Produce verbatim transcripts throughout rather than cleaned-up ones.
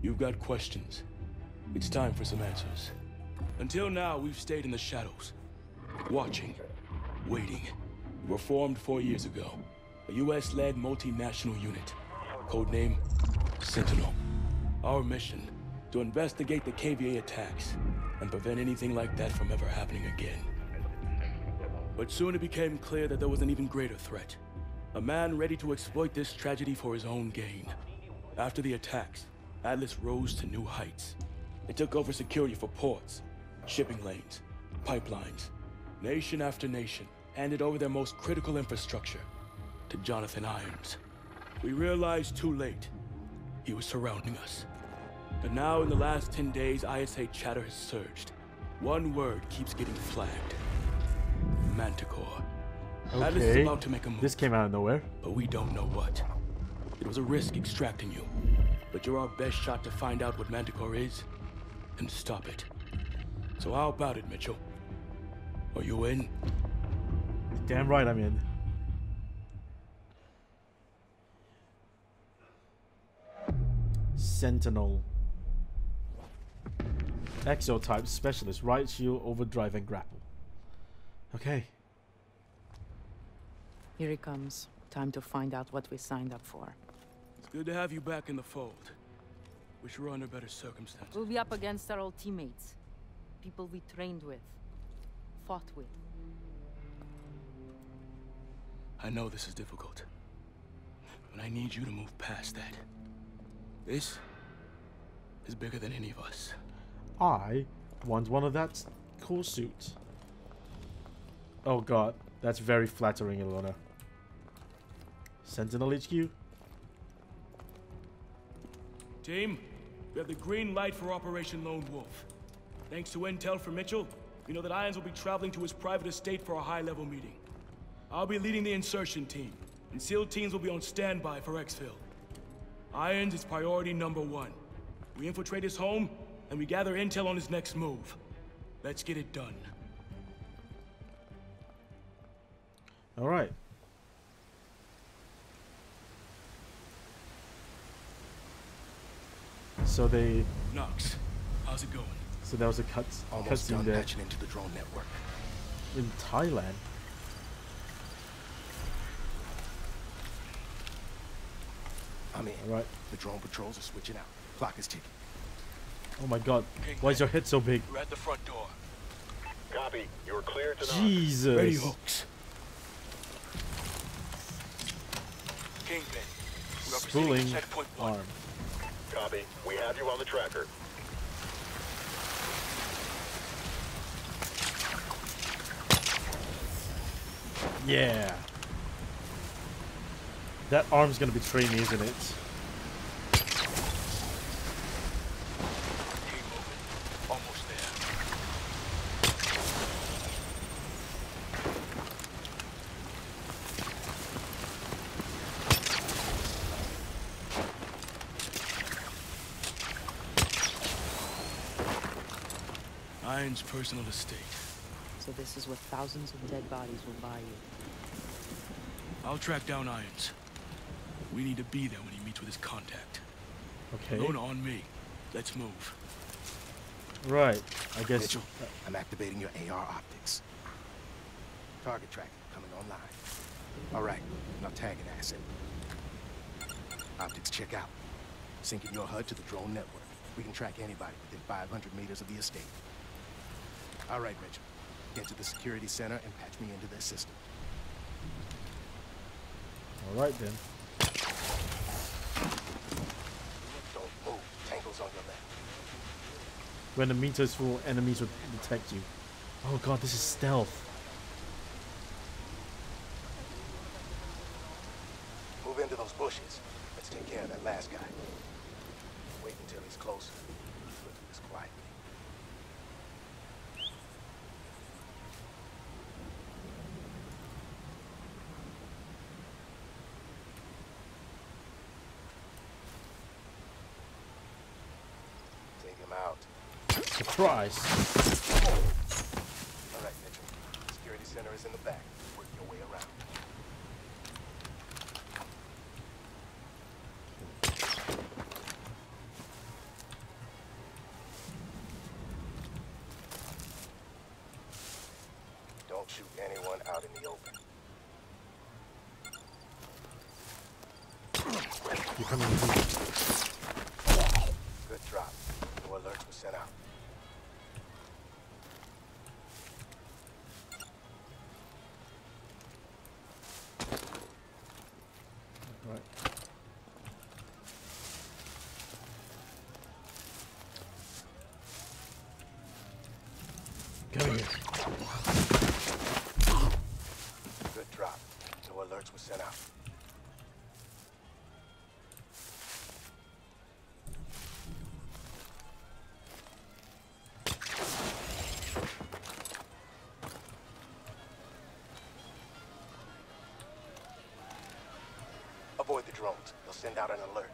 You've got questions. It's time for some answers. Until now, we've stayed in the shadows. Watching. Waiting. We were formed four years ago. A U S-led multinational unit. Codename Sentinel. Our mission, to investigate the K V A attacks and prevent anything like that from ever happening again. But soon it became clear that there was an even greater threat. A man ready to exploit this tragedy for his own gain. After the attacks, Atlas rose to new heights. It took over security for ports, shipping lanes, pipelines. Nation after nation handed over their most critical infrastructure to Jonathan Irons. We realized too late he was surrounding us. But now in the last ten days, I S A chatter has surged. One word keeps getting flagged. Manticore. Atlas is Okay. about to make a move. This came out of nowhere. But we don't know what. It was a risk extracting you. But you're our best shot to find out what Manticore is and stop it. So how about it, Mitchell? Are you in? Damn right I'm in. Sentinel. Exotype specialist. Right shield, overdrive, and grapple. Okay. Here he comes. Time to find out what we signed up for. It's good to have you back in the fold. Wish you were under better circumstances. We'll be up against our old teammates. People we trained with. Fought with. I know this is difficult. But I need you to move past that. This is bigger than any of us. I want one of that cool suit. Oh god, that's very flattering, Ilona. Sentinel H Q? Team, we have the green light for Operation Lone Wolf. Thanks to intel from Mitchell, we know that Irons will be traveling to his private estate for a high-level meeting. I'll be leading the insertion team, and SEAL teams will be on standby for exfil. Irons is priority number one. We infiltrate his home, and we gather intel on his next move. Let's get it done. Alright. So they... Knox, how's it going? So that was a cut Almost cutscene done there patching into the drone network. in Thailand. I'm in. Alright. The drone patrols are switching out. Clock is ticking. Oh my god. Why is your head so big? We're at the front door. Copy. You're clear to knock. Jesus. Ready, hooks. Kingpin. We are proceeding Spooling to checkpoint one. arm. Copy. We have you on the tracker. Yeah. That arm's gonna betray me, isn't it? Keep moving. Almost there. Irons' personal estate. So this is what thousands of dead bodies will buy you. I'll track down Irons. We need to be there when he meets with his contact. Okay. Lona on me. Let's move. Right. I guess. Mitchell, I'm activating your A R optics. Target tracking coming online. All right, now tag an asset. Optics check out. Syncing your H U D to the drone network. We can track anybody within five hundred meters of the estate. All right, Mitchell. Get to the security center and patch me into their system. Alright then. Don't move. Tangle's on your left. When the meter is full, enemies will detect you. Oh god, this is stealth. Move into those bushes. Let's take care of that last guy. Wait until he's closer. We'll do this quietly. Take him out. Surprise. All right, Mitchell. The security center is in the back. Work your way around. coming with me. Good drop. No alerts were sent out. Right. Come here. Good drop. No alerts were sent out. Avoid the drones. They'll send out an alert.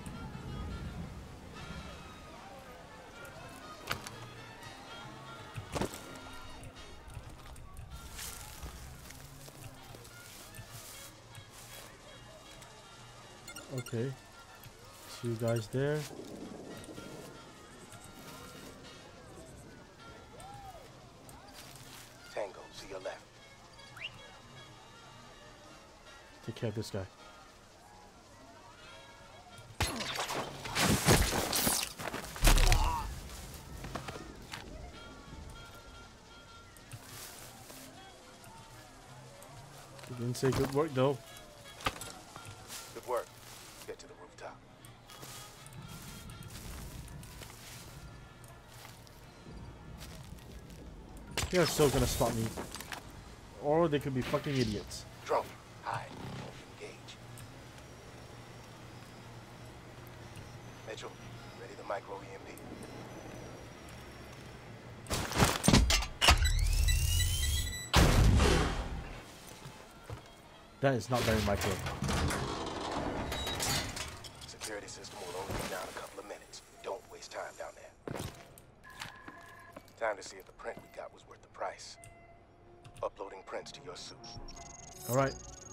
Okay. Two guys there. Tango, to your left. Take care of this guy. You didn't say good work though. Good work. Get to the rooftop. They're still gonna spot me. Or they could be fucking idiots. Drone, hide. Engage. Mitchell, ready the micro E M P. That is not very micro. Security system will only be down a couple of minutes. Don't waste time down there. Time to see if the print we got was worth the price. Uploading prints to your suit. Alright.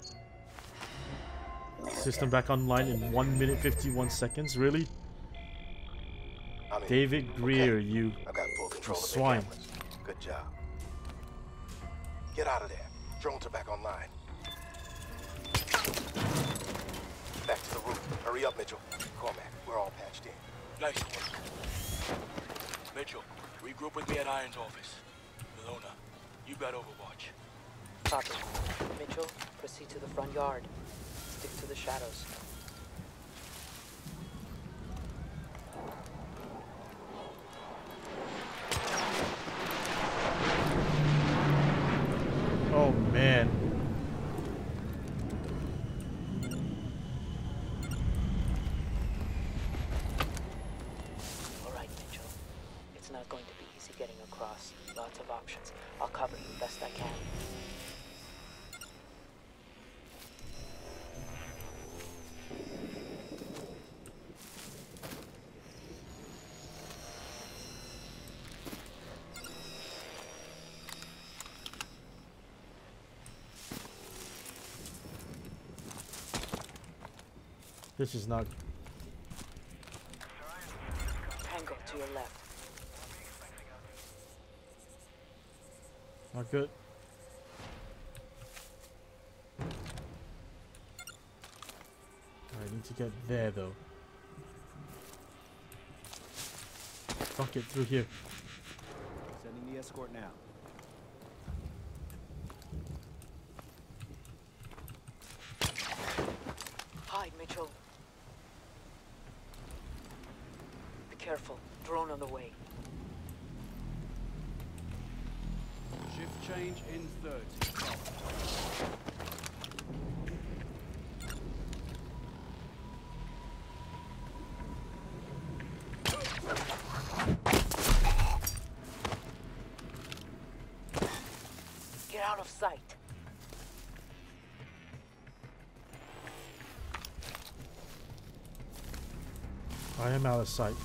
System back online in one minute fifty-one seconds. Really? I'm in. David Greer, Okay. you I've got full control of their swine. cameras. Good job. Get out of there. Drones are back online. Back to the roof. Hurry up, Mitchell. Cormac, we're all patched in. Nice work. Mitchell, regroup with me at Iron's office. Ilona, you got Overwatch. Copy. Mitchell, proceed to the front yard. Stick to the shadows. Oh man. All right, Mitchell. It's not going to be easy getting across. Lots of options. I'll cover you best I can. This is not. Tango to your left. Not good. I need to get there though. Fuck it, through here. Sending the escort now. Hide, Mitchell. Be careful. Drone on the way. Shift change in thirty. Get out of sight. I am out of sight.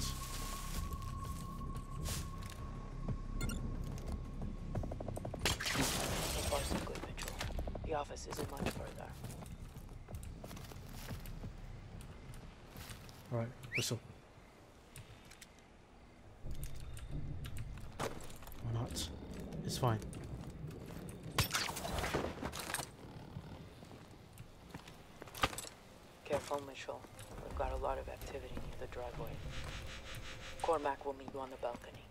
So far, so good, Mitchell. The office isn't much further. Alright, whistle. Or not. It's fine. Careful, Mitchell. We're got a lot of activity near the driveway. Cormac will meet you on the balcony.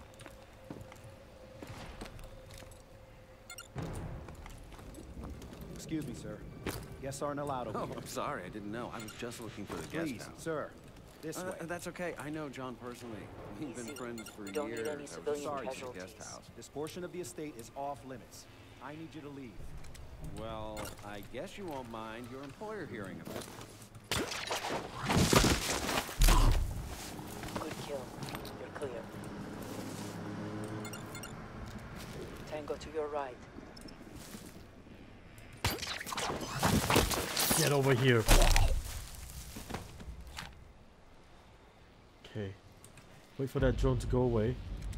Excuse me, sir. Guests aren't allowed over Oh, here. I'm sorry. I didn't know. I was just looking for the guest Please, house. sir. This Uh, way. that's okay. I know John personally. We've been Easy. friends for We don't need years. any I was civilian sorry to the casualties. guest house. This portion of the estate is off limits. I need you to leave. Well, I guess you won't mind your employer hearing of it. Good kill. You're clear. Tango to your right. Get over here. Okay. Wait for that drone to go away.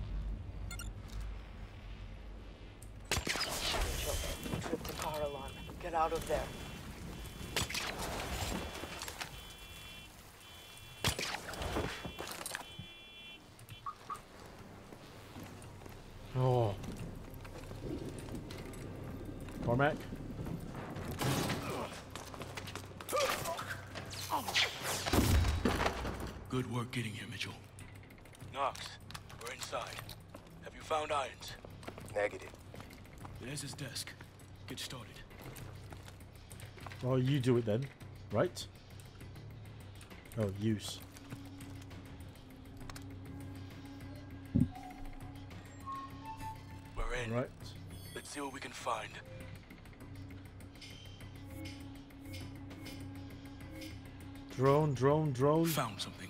Mitchell, you tripped the car alarm. Get out of there. Oh. Cormac? Good work getting here, Mitchell. Knox, we're inside. Have you found Irons? Negative. There's his desk. Get started. Well, you do it then, right? Oh, use. We're in. Right. Let's see what we can find. Drone, drone, drone. Found something.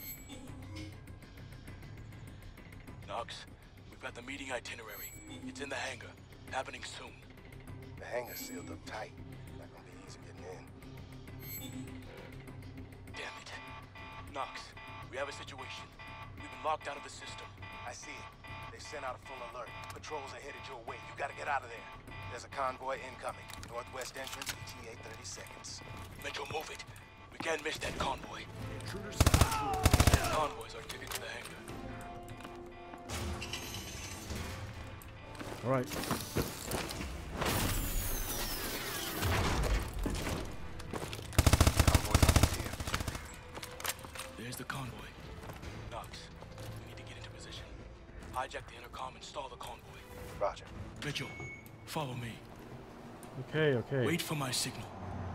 Knox, we've got the meeting itinerary. It's in the hangar. Happening soon. The hangar's sealed up tight. Not gonna be easy getting in. Damn it. Knox, we have a situation. We've been locked out of the system. I see it. They sent out a full alert. Patrols are headed your way. You gotta get out of there. There's a convoy incoming. Northwest entrance, E T A thirty seconds. Mitchell, move it. We can't miss that convoy. Intruders. Convoys are ticket to the hangar. All right. Convoy's almost here. There's the convoy. Knox, we need to get into position. Hijack the intercom and stall the convoy. Roger. Mitchell, follow me. Okay, okay. Wait for my signal.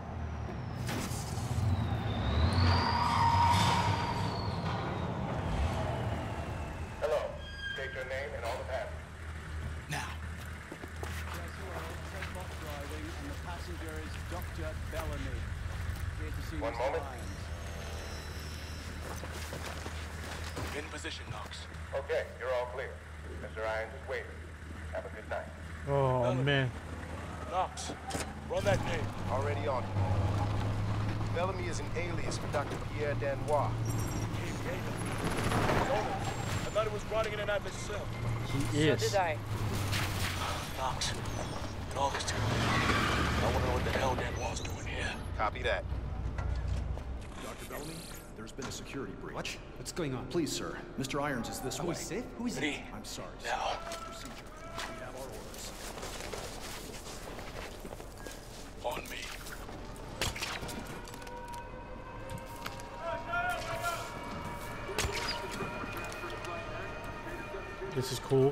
Hello. State your name and all the passengers. Now. Driving, and the passenger is Doctor Bellamy. Here to see One Mister moment. Irons. In position, Knox. Okay, you're all clear. Mister Irons is waiting. Have a good night. Oh, Bellamy. man. Knox, run that name. Already on it. Bellamy is an alias for Doctor Pierre Danois. I thought it was rotting in an atlas cell. He So is. did I. Knox, get all this together. I want to know what the hell Danois doing here. Copy that. Doctor Bellamy, there's been a security breach. What? What's going on? Please, sir. Mister Irons is this way. Who is it? Who is it? Ready? I'm sorry, sir. Now. Procedure. We have our orders. On me. This is cool.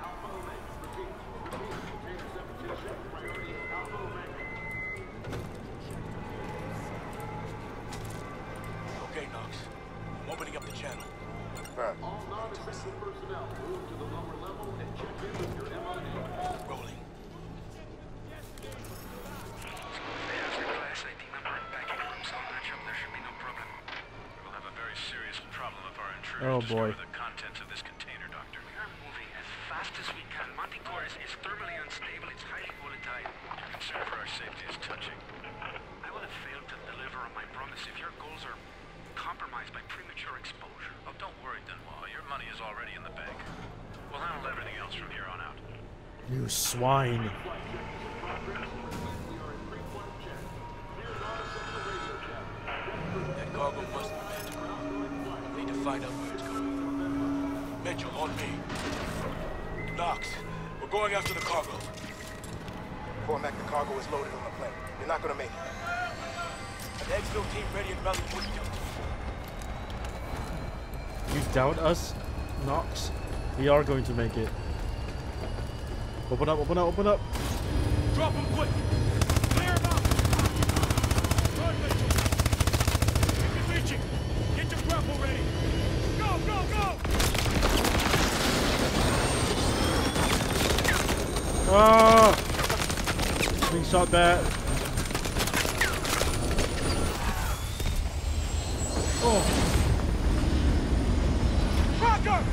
Okay, Knox. I'm opening up the channel. Confirm. Rolling. There's your class I D number and backing rooms all match up. There should be no problem. We'll have a very serious problem if our intruders Oh, boy. discover the contents of this container, Doctor. We are moving as fast as we can. Manticore is, is thermally unstable. It's highly volatile. Concern for our safety is touching. I will have failed to deliver on my promise if your goals are compromised by premature exposure. Oh, don't worry, Danois. Your money is already in the bank. We'll handle everything else from here on out. You swine. That cargo must be meant. Need to find out where it's going. Mitchell, on me. Knox, we're going after the cargo. Cormac, the cargo is loaded on the plane. You're not gonna make it. An exfil team ready and rally quick, Delta. doubt us, Knox? We are going to make it. Open up, open up, open up. Drop him quick! Clear him out! Run, Mitchell! Keep it reaching! Get your grapple ready! Go, go, go! Ah! Being shot bad. Oh! Tracker!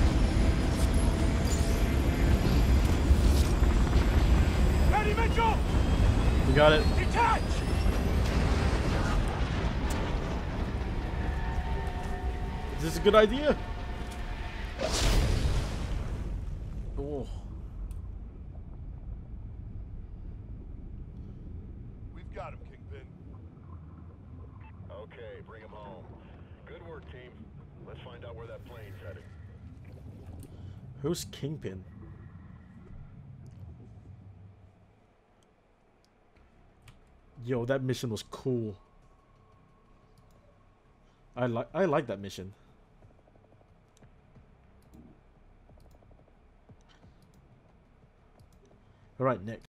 Ready, Mitchell! We got it. Detach! Is this a good idea? Oh. We've got him, Kingpin. Okay, bring him home. Good work, team. Let's find out where that plane's headed. Who's Kingpin? Yo, that mission was cool. I like I like that mission. All right, next.